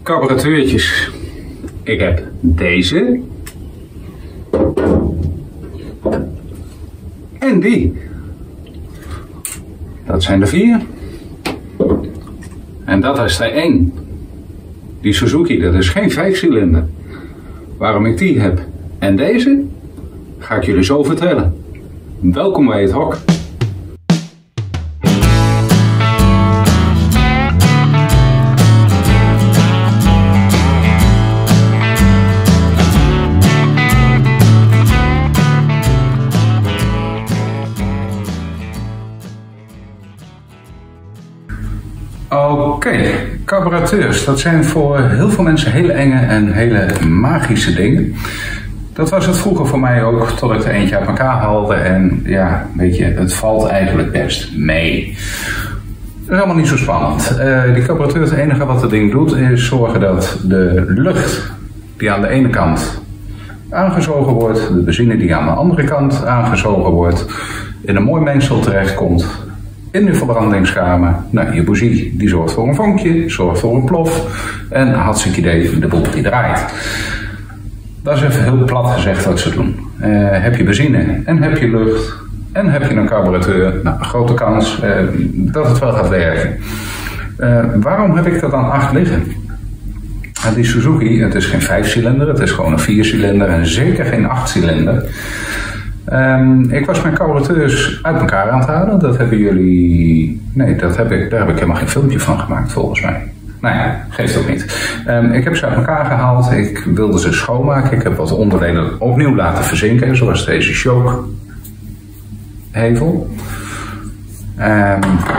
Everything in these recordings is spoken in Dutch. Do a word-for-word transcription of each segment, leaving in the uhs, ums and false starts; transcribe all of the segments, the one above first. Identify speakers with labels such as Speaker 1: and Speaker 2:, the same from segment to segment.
Speaker 1: carburateurtjes. Ik heb deze. En die. Dat zijn er vier. En dat is er één. Die Suzuki, dat is geen vijfcilinder. Waarom ik die heb en deze, ga ik jullie zo vertellen. Welkom bij het hok. Oké, okay. Carburateurs, dat zijn voor heel veel mensen hele enge en hele magische dingen. Dat was het vroeger voor mij ook, tot ik er eentje uit elkaar haalde en ja, weet je, het valt eigenlijk best mee. Dat is allemaal niet zo spannend. Uh, die carburateur, het enige wat het ding doet, is zorgen dat de lucht die aan de ene kant aangezogen wordt, de benzine die aan de andere kant aangezogen wordt, in een mooi mengsel terechtkomt. In de verbrandingskamer, nou, je bougie die zorgt voor een vonkje, zorgt voor een plof en hartstikke idee, de boel die draait. Dat is even heel plat gezegd wat ze doen. Uh, heb je benzine en heb je lucht en heb je een carburateur, nou, een grote kans uh, dat het wel gaat werken. Uh, waarom heb ik dat dan acht liggen? Uh, die Suzuki, het is geen vijfcilinder, het is gewoon een viercilinder en zeker geen achtcilinder. Um, ik was mijn carburateurs uit elkaar aan het halen. Dat hebben jullie... Nee, dat heb ik, daar heb ik helemaal geen filmpje van gemaakt volgens mij. Nou ja, geeft ook niet. Um, ik heb ze uit elkaar gehaald. Ik wilde ze schoonmaken. Ik heb wat onderdelen opnieuw laten verzinken. Zoals deze chokehevel. Um,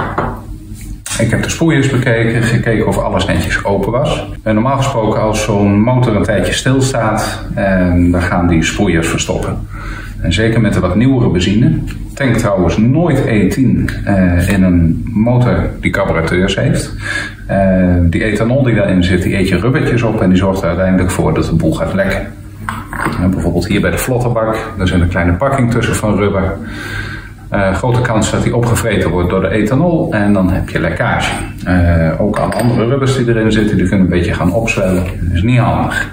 Speaker 1: ik heb de spoeiers bekeken. Gekeken of alles netjes open was. En normaal gesproken als zo'n motor een tijdje stilstaat, um, dan gaan die spoeiers verstoppen. En zeker met de wat nieuwere benzine. Tank trouwens nooit E tien uh, in een motor die carburateurs heeft. Uh, die ethanol die daarin zit, die eet je rubbertjes op en die zorgt er uiteindelijk voor dat de boel gaat lekken. Uh, bijvoorbeeld hier bij de vlotterbak, daar zit een kleine pakking tussen van rubber. Uh, grote kans dat die opgevreten wordt door de ethanol en dan heb je lekkage. Uh, ook alle andere rubbers die erin zitten, die kunnen een beetje gaan opzwellen. Dat is niet handig.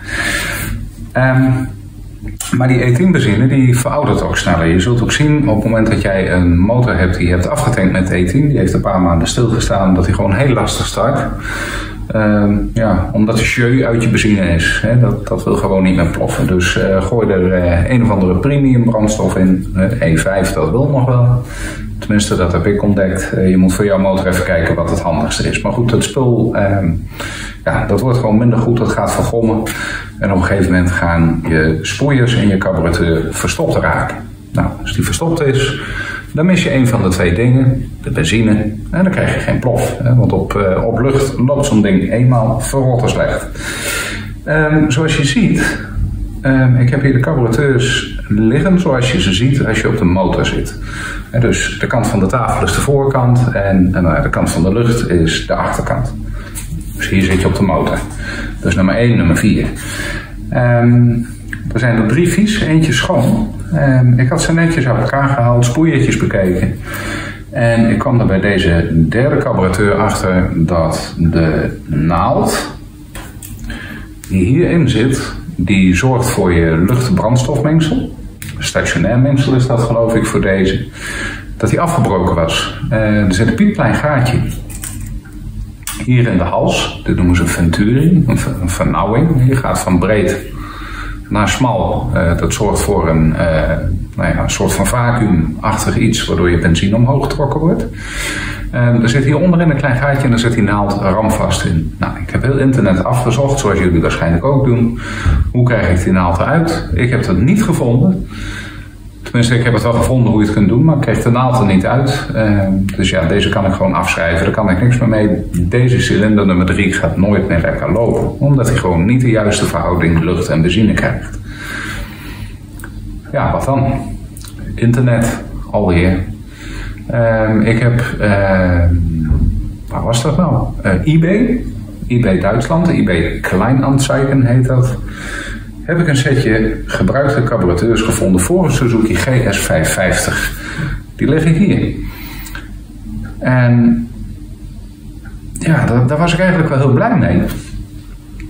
Speaker 1: Um, Maar die E tien benzine die veroudert ook sneller. Je zult ook zien op het moment dat jij een motor hebt die je hebt afgetankt met E tien. Die heeft een paar maanden stilgestaan dat hij gewoon heel lastig start. Uh, ja, omdat de jeu uit je benzine is. Hè, dat, dat wil gewoon niet meer ploffen. Dus uh, gooi er uh, een of andere premium brandstof in. Uh, E vijf, dat wil nog wel. Tenminste, dat heb ik ontdekt. Uh, je moet voor jouw motor even kijken wat het handigste is. Maar goed, het spul, uh, ja, dat wordt gewoon minder goed. Dat gaat vergommen. En op een gegeven moment gaan je spoeiers en je carburateur verstopt raken. Nou, als die verstopt is, dan mis je een van de twee dingen. De benzine. En dan krijg je geen plof. Hè, want op, uh, op lucht loopt zo'n ding eenmaal verrotte slecht. Um, zoals je ziet, um, ik heb hier de carburateurs liggen zoals je ze ziet als je op de motor zit. En dus de kant van de tafel is de voorkant en, en uh, de kant van de lucht is de achterkant. Dus hier zit je op de motor. Dus nummer één, nummer vier. Um, er zijn er drie vies, eentje schoon. Um, ik had ze netjes uit elkaar gehaald, spoeiertjes bekeken. En ik kwam er bij deze derde carburateur achter dat de naald die hierin zit, die zorgt voor je lucht-brandstofmengsel. Stationair mengsel is dat geloof ik voor deze. Dat die afgebroken was. Uh, er zit een piepklein gaatje hier in de hals. Dit noemen ze een venturing, een, een vernauwing. Je gaat van breed naar smal. Uh, dat zorgt voor een, uh, nou ja, een soort van vacuümachtig iets, waardoor je benzine omhoog getrokken wordt. Uh, er zit hier onderin een klein gaatje en daar zit die naald ramvast in. Nou, ik heb heel internet afgezocht, zoals jullie waarschijnlijk ook doen. Hoe krijg ik die naald eruit? Ik heb dat niet gevonden. Tenminste, ik heb het wel gevonden hoe je het kunt doen, maar ik kreeg de naald er niet uit. Uh, dus ja, deze kan ik gewoon afschrijven. Daar kan ik niks meer mee. Deze cilinder nummer drie gaat nooit meer lekker lopen. Omdat hij gewoon niet de juiste verhouding lucht en benzine krijgt. Ja, wat dan? Internet, alweer. Uh, ik heb, uh, waar was dat nou? Uh, eBay. eBay Duitsland, eBay Kleinanzeigen heet dat. Heb ik een setje gebruikte carburateurs gevonden voor een Suzuki G S vijfhonderdvijftig. Die liggen hier. En ja, daar, daar was ik eigenlijk wel heel blij mee.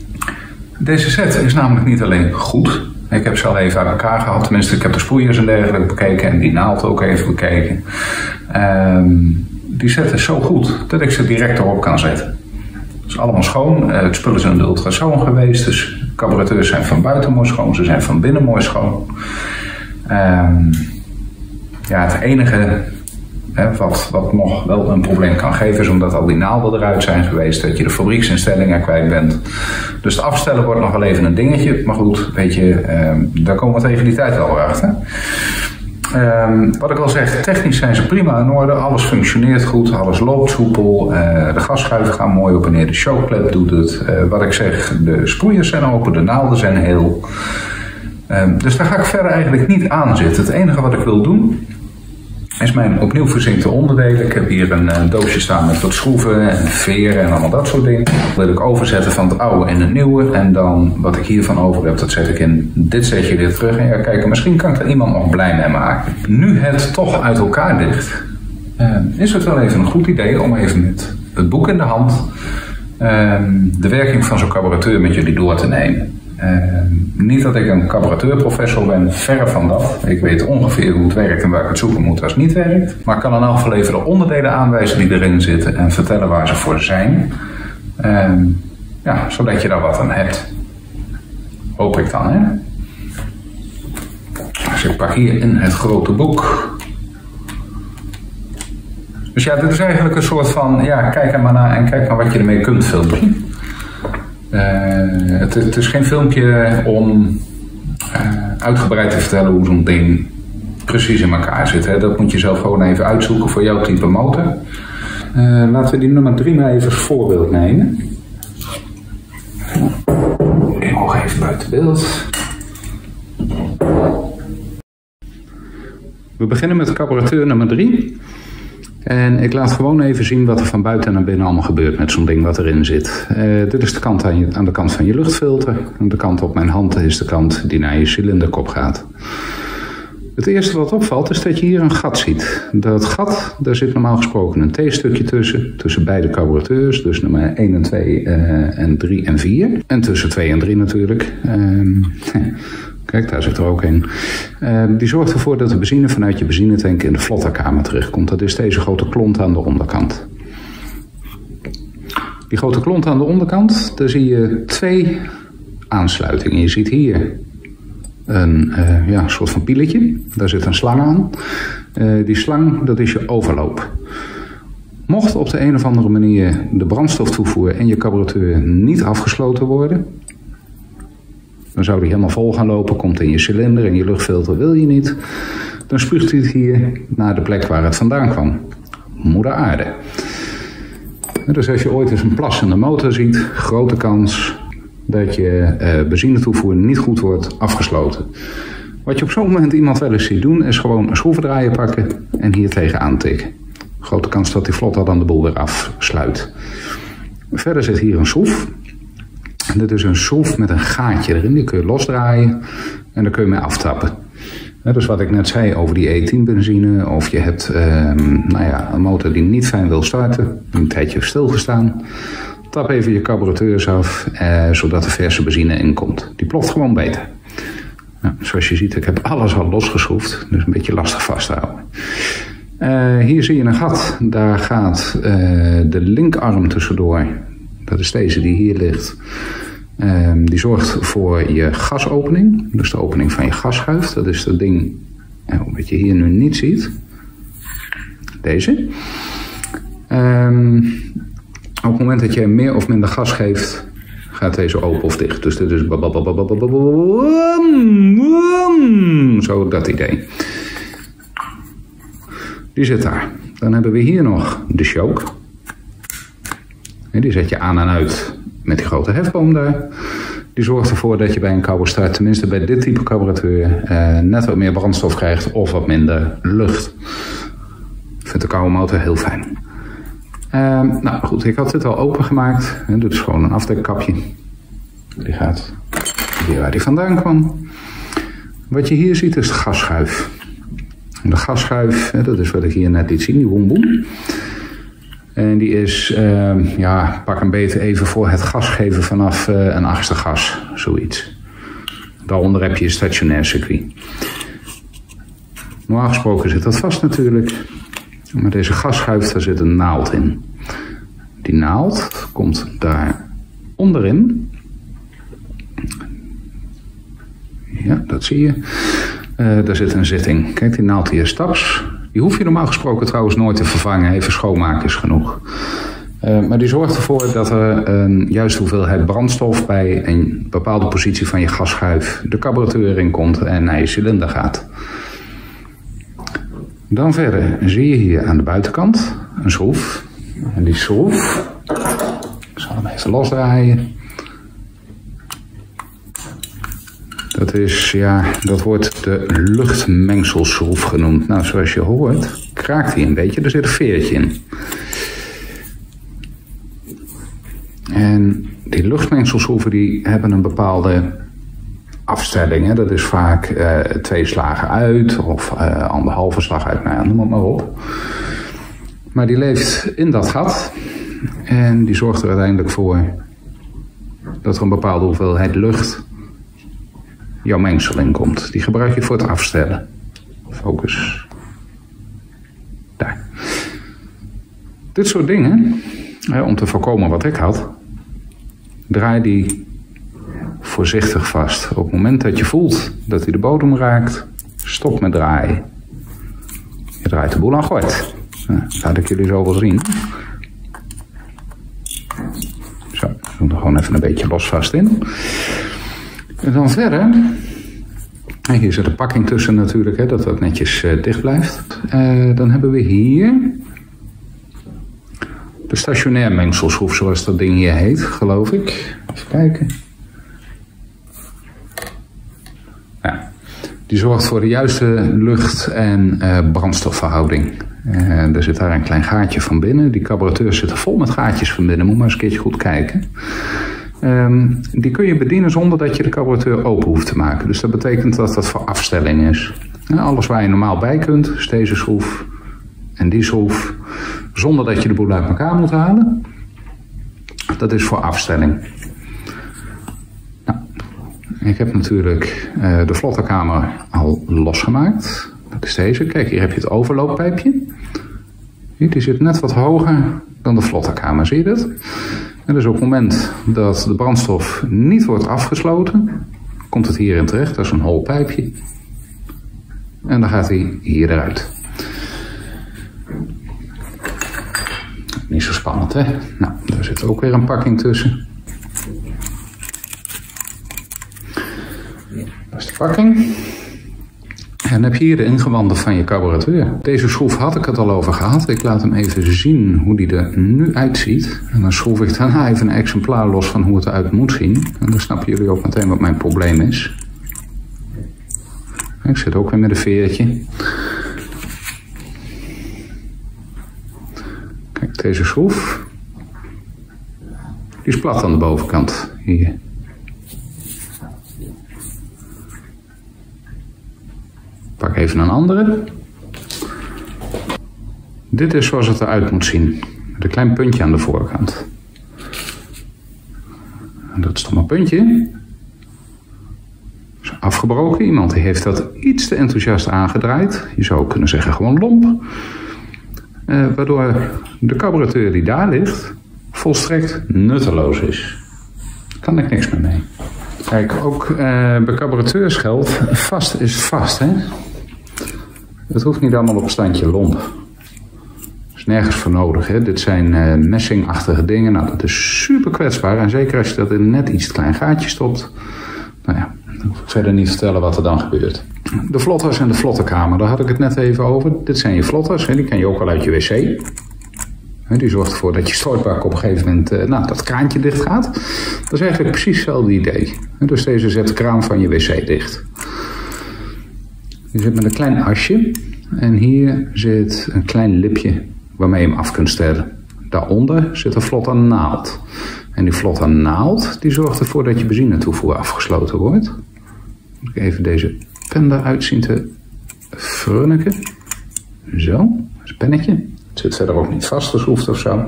Speaker 1: Deze set is namelijk niet alleen goed. Ik heb ze al even uit elkaar gehad. Tenminste, ik heb de sproeiers en dergelijke bekeken. En die naald ook even bekeken. Um, die set is zo goed dat ik ze direct erop kan zetten. Het is allemaal schoon. Uh, het spul is in de ultrasoon geweest. Dus carburateurs zijn van buiten mooi schoon. Ze zijn van binnen mooi schoon. Um, ja, het enige... He, wat, wat nog wel een probleem kan geven is omdat al die naalden eruit zijn geweest, dat je de fabrieksinstellingen kwijt bent. Dus het afstellen wordt nog wel even een dingetje. Maar goed, weet je, eh, daar komen we tegen die tijd wel weer achter. Um, wat ik al zeg, technisch zijn ze prima in orde. Alles functioneert goed, alles loopt soepel. Uh, de gasschuiven gaan mooi op en neer, de chokeklep doet het. Uh, wat ik zeg, de sproeiers zijn open, de naalden zijn heel. Um, dus daar ga ik verder eigenlijk niet aan zitten. Het enige wat ik wil doen is mijn opnieuw verzinkte onderdelen. Ik heb hier een, een doosje staan met wat schroeven en veren en allemaal dat soort dingen. Dat wil ik overzetten van het oude in het nieuwe. En dan wat ik hiervan over heb, dat zet ik in dit setje weer terug. En ja, kijk, misschien kan ik er iemand nog blij mee maken. Nu het toch uit elkaar ligt, uh, is het wel even een goed idee om even met het boek in de hand uh, de werking van zo'n carburateur met jullie door te nemen. Uh, niet dat ik een carburateurprofessor ben, verre van dat. Ik weet ongeveer hoe het werkt en waar ik het zoeken moet als het niet werkt. Maar ik kan in elk geval even de onderdelen aanwijzen die erin zitten en vertellen waar ze voor zijn. Uh, ja, zodat je daar wat aan hebt. Hoop ik dan, hè? Dus ik pak hier in het grote boek. Dus ja, dit is eigenlijk een soort van, ja, kijk er maar naar en kijk maar wat je ermee kunt filmen. Uh, het, het is geen filmpje om uh, uitgebreid te vertellen hoe zo'n ding precies in elkaar zit. Hè. Dat moet je zelf gewoon even uitzoeken voor jouw type motor. Uh, laten we die nummer drie maar even als voorbeeld nemen. Ik nog even buiten beeld. We beginnen met carburateur nummer drie. En ik laat gewoon even zien wat er van buiten naar binnen allemaal gebeurt met zo'n ding wat erin zit. Uh, dit is de kant aan, je, aan de kant van je luchtfilter. En de kant op mijn hand is de kant die naar je cilinderkop gaat. Het eerste wat opvalt is dat je hier een gat ziet. Dat gat, daar zit normaal gesproken een T-stukje tussen. Tussen beide carburateurs, dus nummer één en twee uh, en drie en vier. En tussen twee en drie natuurlijk. Uh, Kijk, daar zit er ook een. Uh, die zorgt ervoor dat de benzine vanuit je benzinetank in de vlotterkamer terechtkomt. Dat is deze grote klont aan de onderkant. Die grote klont aan de onderkant, daar zie je twee aansluitingen. Je ziet hier een uh, ja, soort van pieletje. Daar zit een slang aan. Uh, die slang, dat is je overloop. Mocht op de een of andere manier de brandstoftoevoer en je carburateur niet afgesloten worden, dan zou die helemaal vol gaan lopen, komt in je cilinder en je luchtfilter wil je niet. Dan spuugt hij het hier naar de plek waar het vandaan kwam. Moeder aarde. Dus als je ooit eens een plassende motor ziet, grote kans dat je uh, benzinetoevoer niet goed wordt afgesloten. Wat je op zo'n moment iemand wel eens ziet doen, is gewoon een schroevendraaier pakken en hier tegenaan tikken. Grote kans dat die vlot dan de boel weer afsluit. Verder zit hier een schroef. Dit is een schroef met een gaatje erin, die kun je losdraaien en daar kun je mee aftappen. Dus wat ik net zei over die E tien benzine, of je hebt um, nou ja, een motor die niet fijn wil starten, een tijdje heeft stilgestaan. Tap even je carburateurs af, eh, zodat er verse benzine in komt. Die ploft gewoon beter. Nou, zoals je ziet, ik heb alles al losgeschroefd, dus een beetje lastig vasthouden. Uh, hier zie je een gat, daar gaat uh, de linkarm tussendoor. Dat is deze die hier ligt. Um, die zorgt voor je gasopening. Dus de opening van je gasschuif. Dat is dat ding uh, wat je hier nu niet ziet. Deze. Um, op het moment dat je meer of minder gas geeft, gaat deze open of dicht. Dus dit is zo dat idee. Die zit daar. Dan hebben we hier nog de choke. Die zet je aan en uit met die grote hefboom daar. Die zorgt ervoor dat je bij een koude start, tenminste bij dit type carburateur, eh, net wat meer brandstof krijgt of wat minder lucht. Ik vind de koude motor heel fijn. Uh, nou goed, ik had dit al opengemaakt. Dit is gewoon een afdekkapje. Die gaat hier waar die vandaan kwam. Wat je hier ziet is de gasschuif. De gasschuif, dat is wat ik hier net liet zien, die woem woem. En die is, uh, ja, pak een beetje even voor het gas geven vanaf uh, een achtste gas, zoiets. Daaronder heb je een stationair circuit. Normaal gesproken zit dat vast natuurlijk. Maar deze gasschuif, daar zit een naald in. Die naald komt daar onderin. Ja, dat zie je. Uh, daar zit een zitting. Kijk, die naald hier is taps. Die hoef je normaal gesproken trouwens nooit te vervangen. Even schoonmaken is genoeg. Uh, maar die zorgt ervoor dat er een juiste hoeveelheid brandstof bij een bepaalde positie van je gasschuif de carburateur in komt en naar je cilinder gaat. Dan verder zie je hier aan de buitenkant een schroef. En die schroef, ik zal hem even losdraaien. Dat is, ja, dat wordt de luchtmengselschroef genoemd. Nou, zoals je hoort, kraakt hij een beetje. Er zit een veertje in. En die luchtmengselschroeven die hebben een bepaalde afstelling. Hè. Dat is vaak uh, twee slagen uit of uh, anderhalve slag uit. Nou ja, noem het maar op. Maar die leeft in dat gat. En die zorgt er uiteindelijk voor dat er een bepaalde hoeveelheid lucht jouw mengsel in komt. Die gebruik je voor het afstellen. Focus. Daar. Dit soort dingen, hè, om te voorkomen wat ik had, draai die voorzichtig vast. Op het moment dat je voelt dat hij de bodem raakt, stop met draaien. Je draait de boel aan gort. Nou, laat ik jullie zo wel zien. Zo, ik doe er gewoon even een beetje los vast in. En dan verder, en hier zit een pakking tussen natuurlijk, hè, dat dat netjes uh, dicht blijft. Uh, dan hebben we hier de stationair mengselschroef, zoals dat ding hier heet, geloof ik. Even kijken. Ja, die zorgt voor de juiste lucht- en uh, brandstofverhouding. Uh, er zit daar een klein gaatje van binnen. Die carburateur zit er vol met gaatjes van binnen, moet maar eens een keertje goed kijken. Um, die kun je bedienen zonder dat je de carburateur open hoeft te maken. Dus dat betekent dat dat voor afstelling is. Nou, alles waar je normaal bij kunt, is deze schroef en die schroef, zonder dat je de boel uit elkaar moet halen. Dat is voor afstelling. Nou, ik heb natuurlijk uh, de vlotterkamer al losgemaakt. Dat is deze. Kijk, hier heb je het overlooppijpje. Hier, die zit net wat hoger dan de vlotterkamer, zie je dat? En dus op het moment dat de brandstof niet wordt afgesloten, komt het hierin terecht. Dat is een hol pijpje. En dan gaat hij hier eruit. Niet zo spannend, hè? Nou, daar zit ook weer een pakking tussen. Dat is de pakking. En dan heb je hier de ingewanden van je carburateur. Deze schroef had ik het al over gehad. Ik laat hem even zien hoe die er nu uitziet. En dan schroef ik daarna even een exemplaar los van hoe het eruit moet zien. En dan snappen jullie ook meteen wat mijn probleem is. Ik zit ook weer met een veertje. Kijk, deze schroef. Die is plat aan de bovenkant. Hier. Pak even een andere. Dit is zoals het eruit moet zien. Met een klein puntje aan de voorkant. En dat stomme puntje is afgebroken. Iemand die heeft dat iets te enthousiast aangedraaid. Je zou kunnen zeggen gewoon lomp. Uh, waardoor de carburateur die daar ligt volstrekt nutteloos is. Daar kan ik niks meer mee. Kijk, ook uh, bij carburateurs geldt, vast is vast, hè. Het hoeft niet allemaal op een standje lomp. Er is nergens voor nodig, hè. Dit zijn uh, messingachtige dingen. Nou, dat is super kwetsbaar. En zeker als je dat in net iets te klein gaatje stopt. Nou ja, dan hoef ik verder niet te vertellen wat er dan gebeurt. De vlotters en de vlotterkamer, daar had ik het net even over. Dit zijn je vlotters, hè. Die ken je ook al uit je wc. Die zorgt ervoor dat je stortbak op een gegeven moment, uh, nou, dat kraantje dicht gaat. Dat is eigenlijk precies hetzelfde idee. Dus deze zet de kraan van je wc dicht. Je zit met een klein asje. En hier zit een klein lipje waarmee je hem af kunt stellen. Daaronder zit een vlotternaald. En die vlotternaald die zorgt ervoor dat je benzinetoevoer afgesloten wordt. Moet ik even deze pen eruit zien te frunniken. Zo, dat is een pennetje. Het zit verder ook niet vastgeschroefd of zo.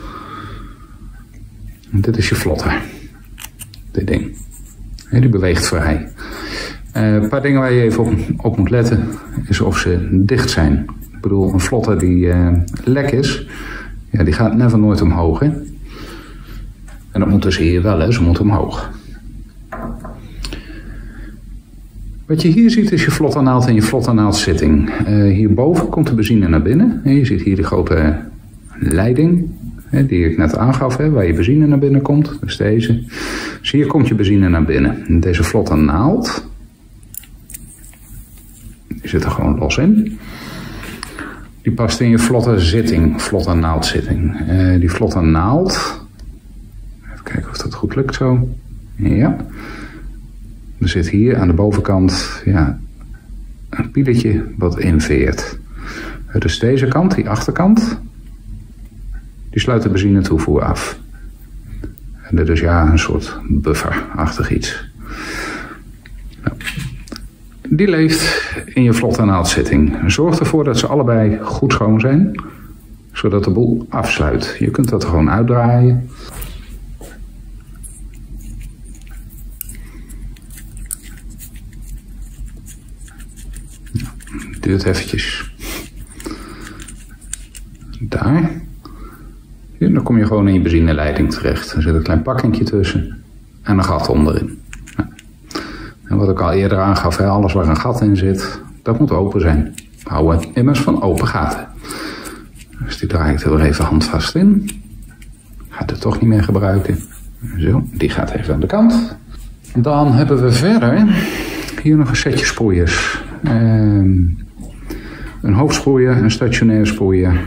Speaker 1: En dit is je vlotter. Dit ding. En die beweegt vrij. Uh, een paar dingen waar je even op, op moet letten is of ze dicht zijn. Ik bedoel, een vlotter die uh, lek is, ja, die gaat never nooit omhoog. Hè? En dat moeten ze hier wel, hè? Ze moeten omhoog. Wat je hier ziet is je vlotternaald en je vlotternaaldszitting. Uh, hierboven komt de benzine naar binnen. Je ziet hier de grote leiding, hè, die ik net aangaf, hè, waar je benzine naar binnen komt. Dus deze. Dus hier komt je benzine naar binnen. En deze vlotternaald, die zit er gewoon los in. Die past in je vlotterzitting, vlotternaaldszitting. Uh, die vlotternaald, even kijken of dat goed lukt zo. Ja. Er zit hier aan de bovenkant, ja, een pieletje wat inveert. Dus deze kant, die achterkant, die sluit de benzine toevoer af. En dit is ja een soort bufferachtig iets. Nou, die leeft in je vlotternaaldszitting. Zorg ervoor dat ze allebei goed schoon zijn, zodat de boel afsluit. Je kunt dat er gewoon uitdraaien. Duurt eventjes. Daar. Ja, dan kom je gewoon in je benzineleiding terecht. Er zit een klein pakkingje tussen en een gat onderin. Ja. En wat ik al eerder aangaf, hè, alles waar een gat in zit, dat moet open zijn. We houden immers van open gaten. Dus die draai ik er weer even handvast in. Gaat het toch niet meer gebruiken. Zo, die gaat even aan de kant. Dan hebben we verder hier nog een setje sproeiers. Um, een hoofdsproeier, een stationair sproeier.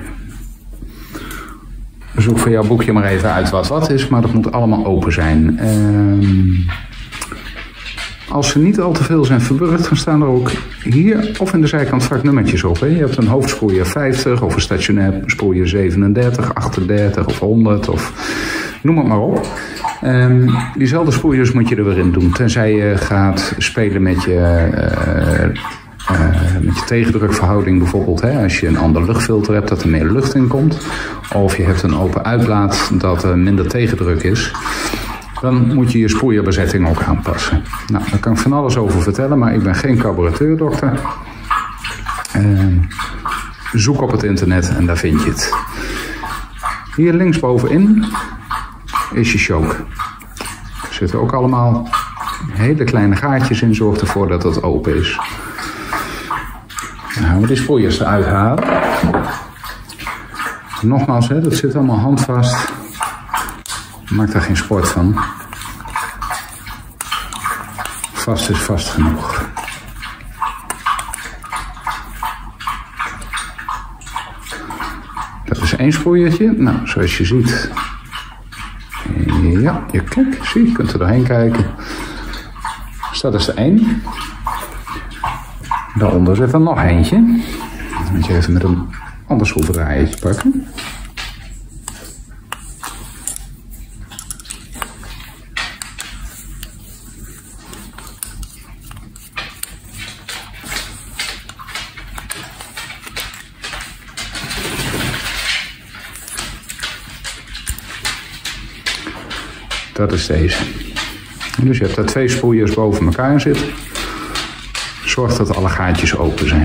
Speaker 1: Zoek voor jouw boekje maar even uit wat wat is, maar dat moet allemaal open zijn. Um, als ze niet al te veel zijn verburgd, dan staan er ook hier of in de zijkant vaak nummertjes op. Hè. Je hebt een hoofdsproeier vijftig of een stationair sproeier zevenendertig, achtendertig of honderd of noem het maar op. Um, diezelfde sproeiers moet je er weer in doen, tenzij je gaat spelen met je... Uh, Uh, met je tegendrukverhouding bijvoorbeeld, hè, als je een ander luchtfilter hebt dat er meer lucht in komt, of je hebt een open uitlaat dat er minder tegendruk is, dan moet je je sproeierbezetting ook aanpassen. Nou, daar kan ik van alles over vertellen, maar ik ben geen carburateurdokter. Uh, zoek op het internet en daar vind je het. Hier linksbovenin is je choke. Er zitten ook allemaal hele kleine gaatjes in, zorg ervoor dat het open is. Dan gaan we die sproeiers eruit halen. Nogmaals, hè, dat zit allemaal handvast. Maak daar geen sport van. Vast is vast genoeg. Dat is één sproeiertje. Nou, zoals je ziet. Ja, je kijk, zie, je kunt er doorheen kijken. Dus dat is de één. Daaronder zit er nog eentje. Dan moet je even met een ander schroevendraaiertje pakken. Dat is deze. Dus je hebt daar twee sproeiers boven elkaar zitten. Zorg dat alle gaatjes open zijn.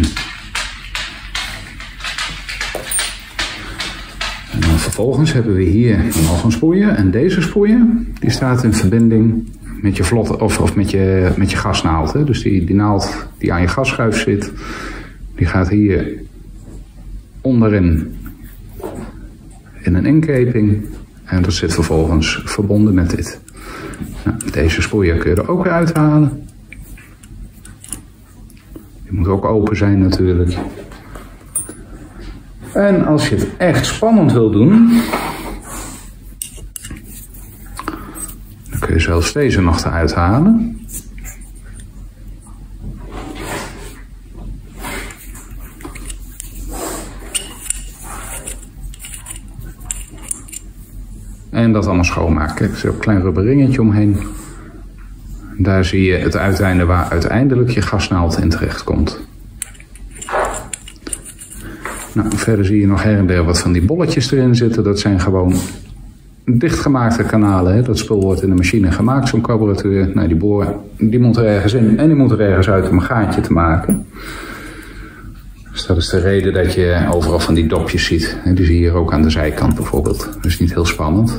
Speaker 1: En dan vervolgens hebben we hier nog een sproeier. En deze sproeier die staat in verbinding met je vlot of, of met je, met je gasnaald. Hè. Dus die, die naald die aan je gasschuif zit, die gaat hier onderin in een inkeping. En dat zit vervolgens verbonden met dit. Nou, deze sproeier kun je er ook weer uithalen. Die moet ook open zijn natuurlijk. En als je het echt spannend wil doen, dan kun je zelfs deze nog eruit halen. En dat allemaal schoonmaken. Kijk, er zit een klein rubber ringetje omheen. Daar zie je het uiteinde waar uiteindelijk je gasnaald in terecht komt. Nou, verder zie je nog her en der wat van die bolletjes erin zitten. Dat zijn gewoon dichtgemaakte kanalen. Hè. Dat spul wordt in de machine gemaakt, zo'n carburateur. Nou, die boor die moet er ergens in en die moet er ergens uit om een gaatje te maken. Dus dat is de reden dat je overal van die dopjes ziet. Die zie je hier ook aan de zijkant bijvoorbeeld. Dat is niet heel spannend.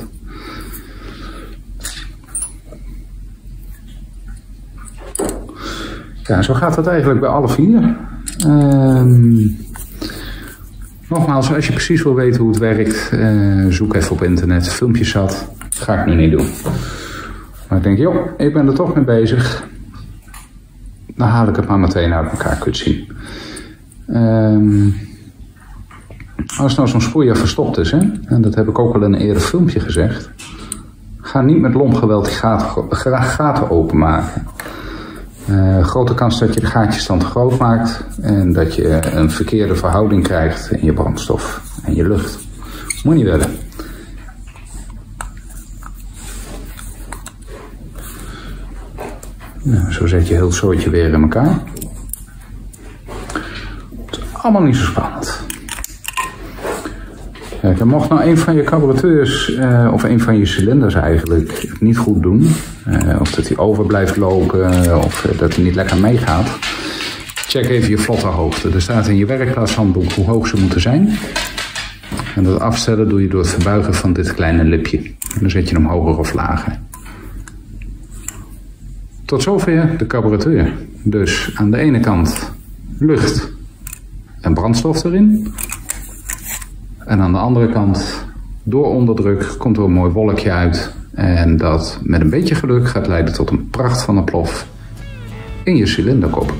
Speaker 1: Ja, zo gaat het eigenlijk bij alle vier. Um, nogmaals, als je precies wil weten hoe het werkt, uh, zoek even op internet, filmpjes zat. Dat ga ik nu niet doen. Maar ik denk, joh, ik ben er toch mee bezig. Dan haal ik het maar meteen uit elkaar kunt zien. Um, als nou zo'n sproeier verstopt is, hè, en dat heb ik ook al in een eerder filmpje gezegd, ga niet met lomp geweld die gaten, gaten openmaken. Uh, grote kans dat je de gaatjes dan te groot maakt en dat je een verkeerde verhouding krijgt in je brandstof en je lucht. Moet je niet willen. Nou, zo zet je heel het soortje weer in elkaar. Het is allemaal niet zo spannend. Kijk, en mocht nou een van je carburateurs uh, of een van je cilinders eigenlijk het niet goed doen, uh, of dat hij over blijft lopen of uh, dat hij niet lekker meegaat, check even je vlotterhoogte. Er staat in je werkplaatshandboek hoe hoog ze moeten zijn. En dat afstellen doe je door het verbuigen van dit kleine lipje. En dan zet je hem hoger of lager. Tot zover de carburateur. Dus aan de ene kant lucht en brandstof erin. En aan de andere kant, door onderdruk, komt er een mooi wolkje uit. En dat met een beetje geluk gaat leiden tot een pracht van een plof in je cilinderkop.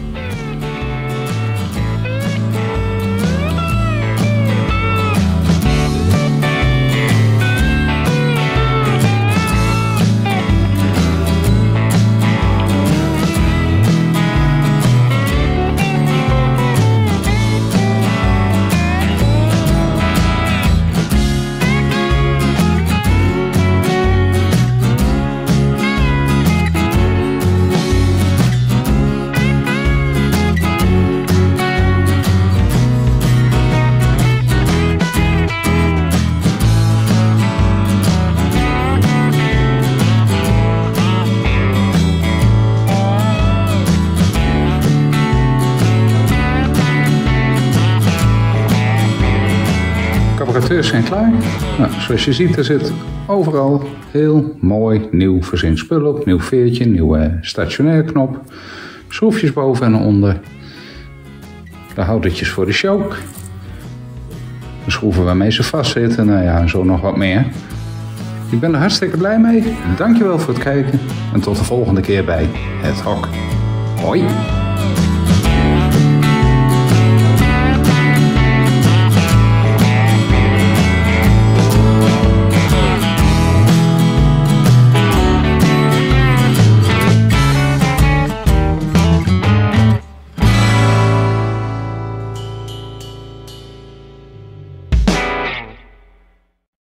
Speaker 1: Carburateurs zijn klaar. Nou, zoals je ziet, er zit overal heel mooi nieuw verzint spul op. Nieuw veertje, nieuwe stationair knop. Schroefjes boven en onder. De houdertjes voor de choke. De schroeven waarmee ze vastzitten. Nou ja, en zo nog wat meer. Ik ben er hartstikke blij mee. Dankjewel voor het kijken. En tot de volgende keer bij Het Hok. Hoi!